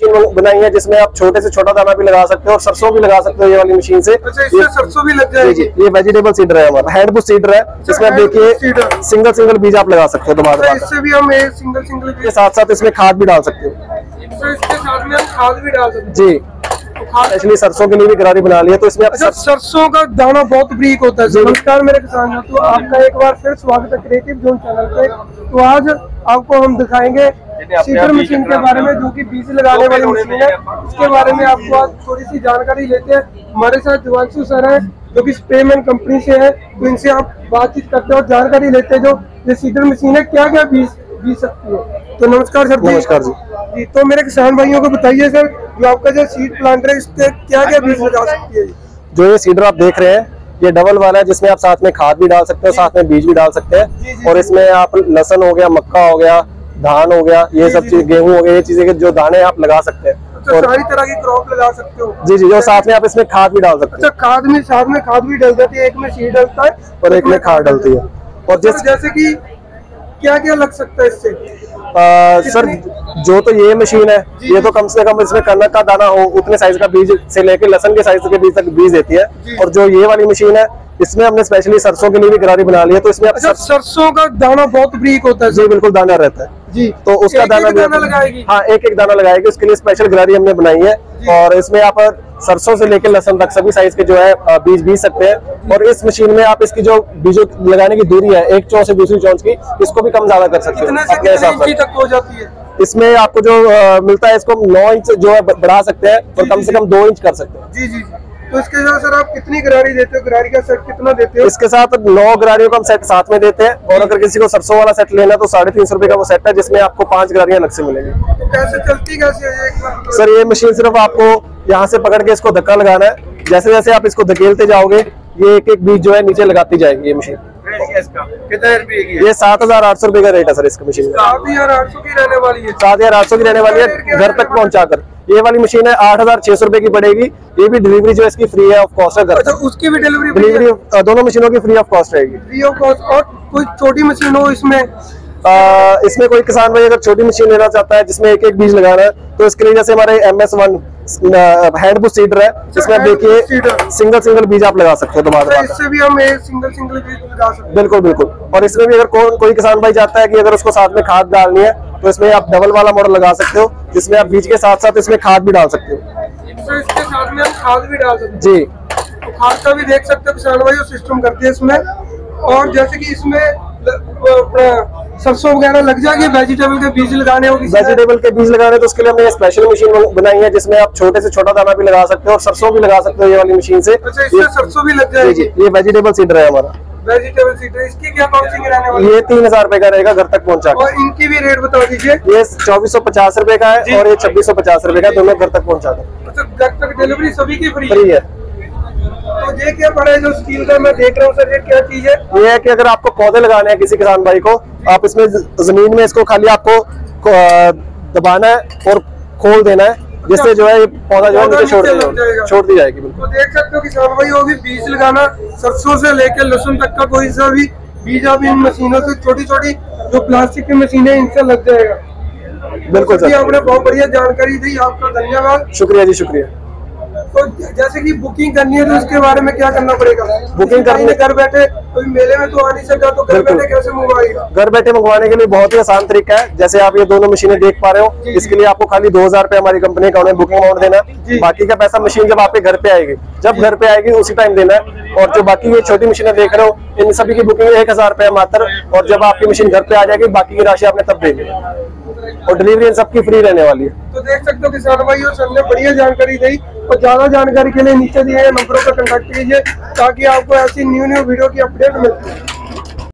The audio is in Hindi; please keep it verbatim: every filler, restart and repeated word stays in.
मशीन बनाई है जिसमें आप छोटे से छोटा दाना भी लगा सकते हो और सरसों भी लगा सकते हो ये वाली मशीन से। अच्छा, इससे सरसों भी लग जाएगी। ये वेजिटेबल सीडर है हमारा, हैंड बुश सीडर है जिसमें आप देखिए सिंगल सिंगल बीज आप लगा सकते हो दबा दबा। इससे भी हम एक सिंगल सिंगल के साथ साथ इसमें खाद भी डाल सकते हो। तो इसके साथ में हम खाद भी डाल सकते हैं जी। एक्चुअली सरसों के लिए भी गरारी बना ली है तो इसमें अच्छा, सरसों का दाना बहुत बरीक होता है। नमस्कार मेरे किसान दोस्तों, आपका एक बार फिर स्वागत है क्रिएटिव जोन चैनल पे। तो आज आपको हम दिखाएंगे सीडर मशीन के बारे में, जो कि बीज लगाने वाली मशीन है। इसके बारे में आपको आज थोड़ी सी जानकारी लेते हैं। हमारे साथ दिवांशु सर है जो कि स्प्रेमैन कंपनी से है, तो इनसे आप बातचीत करते हैं और जानकारी लेते हैं जो ये सीडर मशीन है क्या क्या बीज बीज सकती है। तो नमस्कार सर। नमस्कार जी। जी, तो मेरे किसान भाइयों को बताइए सर, जो आपका जो सीड प्लांटर है इससे क्या क्या बीज लगा सकती है। जो ये सीडर आप देख रहे हैं ये डबल वाला है जिसमें आप साथ में खाद भी डाल सकते हो, साथ में बीज भी डाल सकते हैं। और इसमें आप लहसुन हो गया, मक्का हो गया, धान हो गया, ये सब चीज, गेहूं हो गया, ये चीजें के जो दाने आप लगा सकते हैं। तो सारी तरह की क्रॉप लगा सकते हो। जी जी, और साथ में आप इसमें खाद भी डाल सकते हो। अच्छा, खाद में साथ में खाद भी डल जाती है, एक में सीड डलता है और एक में खाद डलती है। और जिस जैसे कि क्या क्या लग सकता है इससे? आ, सर जो तो ये मशीन है ये तो कम से कम इसमें कनक का दाना हो उतने साइज का बीज से लेकर लहसुन के साइज के बीज तक बीज देती है। और जो ये वाली मशीन है इसमें हमने स्पेशली सरसों के लिए भी गरारी बना ली है। तो इसमें अच्छा, सरसों का दाना बहुत बरीक होता है। जी बिल्कुल, दाना रहता है जी। तो उसका एक दाना एक दाना लगाएगी। हाँ, एक एक दाना लगाएगी, उसके लिए स्पेशल गरारी हमने बनाई है। और इसमें आप सरसों से लेकर लहसुन तक सभी साइज के जो है बीज बीज सकते हैं। और इस मशीन में आप इसकी जो बीजों लगाने की दूरी है एक चौंच से दूसरी चौंच की, इसको भी कम ज्यादा कर सकते हो अपने हिसाब से। तक हो जाती है इसमें आपको जो आ, मिलता है इसको नौ इंच जो है बढ़ा सकते हैं और कम से कम दो इंच कर सकते हैं। जी जी। तो इसके साथ सर आप कितनी गरारी देते हो? गरारी का सेट कितना देते हो? इसके साथ नौ गरारियों का हम सेट साथ में देते हैं। और अगर किसी को सरसों वाला सेट लेना तो साढ़े तीन सौ रुपए का वो सेट है जिसमें आपको पांच गरारियां अलग से मिलेंगी। तो कैसे चलती कैसे है ये? सर ये मशीन सिर्फ आपको यहाँ से पकड़ के इसको धक्का लगाना है, जैसे जैसे आप इसको धकेलते जाओगे ये एक एक बीज जो है नीचे लगाती जाएगी ये मशीन। कितने रुपए की? ये सात हजार आठ सौ रुपए का रेट है सर इसका मशीन का। सात हजार आठ सौ की रहने वाली है। सात हजार आठ सौ की रहने वाली है घर तक पहुंचाकर। ये वाली मशीन है आठ हजार छह सौ रुपए की पड़ेगी। ये भी डिलीवरी जो है इसकी फ्री है ऑफ कॉस्ट है घर तक। उसकी भी डिलीवरी डिलीवरी दोनों मशीनों की फ्री ऑफ कॉस्ट रहेगी। Free of cost. और कोई छोटी मशीन हो इसमें? आ, इसमें कोई किसान भाई अगर छोटी मशीन लेना चाहता है जिसमें एक एक बीज लगाना है तो इसके लिए जैसे हमारे M S one hand push seeder है जिसमें आप देखिए सिंगल सिंगल बीज आप लगा सकते हो दबा दबा। इससे भी हम एक सिंगल सिंगल बीज लगा सकते हैं। बिल्कुल बिल्कुल। और इसमें भी अगर को, कोई किसान भाई चाहता है कि अगर उसको साथ में खाद डालनी है तो इसमें आप डबल वाला मॉडल लगा सकते हो जिसमें आप बीज के साथ साथ इसमें खाद भी डाल सकते हो। तो इसके साथ में हम खाद भी डाल सकते हैं जी। तो खाद का भी देख सकते हो किसान भाई सिस्टम करते हैं इसमें। और जैसे कि इसमें सरसों वगैरह लग जाएगी, वेजिटेबल के बीज लगाने होगी। वेजिटेबल के बीज लगाने तो उसके लिए हमने स्पेशल मशीन बनाई है जिसमें आप छोटे से छोटा दाना भी लगा सकते हो और सरसों भी लगा सकते हो ये वाली मशीन से। अच्छा, इससे सरसों भी लग जाएगी। ये वेजिटेबल सीडर है हमारा। वेजिटेबल सीडर, इसकी क्या कॉस्टिंग रहने वाली है? ये तीन हजार रुपए का रहेगा घर तक पहुंचा। और इनकी भी रेट बता दीजिए। ये चौबीस सौ पचास रुपए का है और ये छब्बीस सौ पचास रुपए का, दोनों घर तक पहुंचा दो। अच्छा, घर तक डिलीवरी सभी की फ्री फ्री है। तो ये क्या पड़ा है जो स्टील का मैं देख रहा हूँ सर, ये क्या चीज है? ये है कि अगर आपको पौधे लगाने हैं किसी किसान भाई को, आप इसमें जमीन में इसको खाली आपको दबाना है और खोल देना है जिससे जो है ये पौधा जो है नीचे छोड़ दी छोड़ दी जाएगी। तो देख सकते हो किसान भाई वो भी बीज लगाना सरसों से लेकर लहसुन तक का कोई सा भी बीज आप इन मशीनों से, छोटी छोटी जो प्लास्टिक की मशीनें इनसे लग जाएगा। बिल्कुल सर, आपने बहुत बढ़िया जानकारी दी, आपका धन्यवाद। शुक्रिया जी, शुक्रिया। तो जैसे कि बुकिंग करनी है तो उसके बारे में क्या करना पड़ेगा? बुकिंग करने घर बैठे कोई मेले में तो आ नहीं सकता, तो घर बैठे कैसे मंगवाएगा? घर बैठे मंगवाने के लिए बहुत ही आसान तरीका है। जैसे आप ये दोनों मशीनें देख पा रहे हो, इसके लिए आपको खाली दो हजार रुपए हमारी कंपनी का उन्हें बुकिंग अमाउंट देना है। बाकी का पैसा मशीन जब आपके घर पे आएगी, जब घर पे आएगी उसी टाइम देना है। और जो बाकी ये छोटी मशीनें देख रहे हो इन सभी की बुकिंग एक हजार रुपए मात्र। और जब आपकी मशीन घर पे आ जाएगी बाकी की राशि आपने तब देनी और डिलीवरी इन सबकी फ्री रहने वाली है। तो देख सकते हो किसान भाइयों, सर ने बढ़िया जानकारी दी। और ज्यादा जानकारी के लिए नीचे दिए गए नंबरों पर कांटेक्ट कीजिए ताकि आपको ऐसी न्यू न्यू वीडियो की अपडेट मिलती है।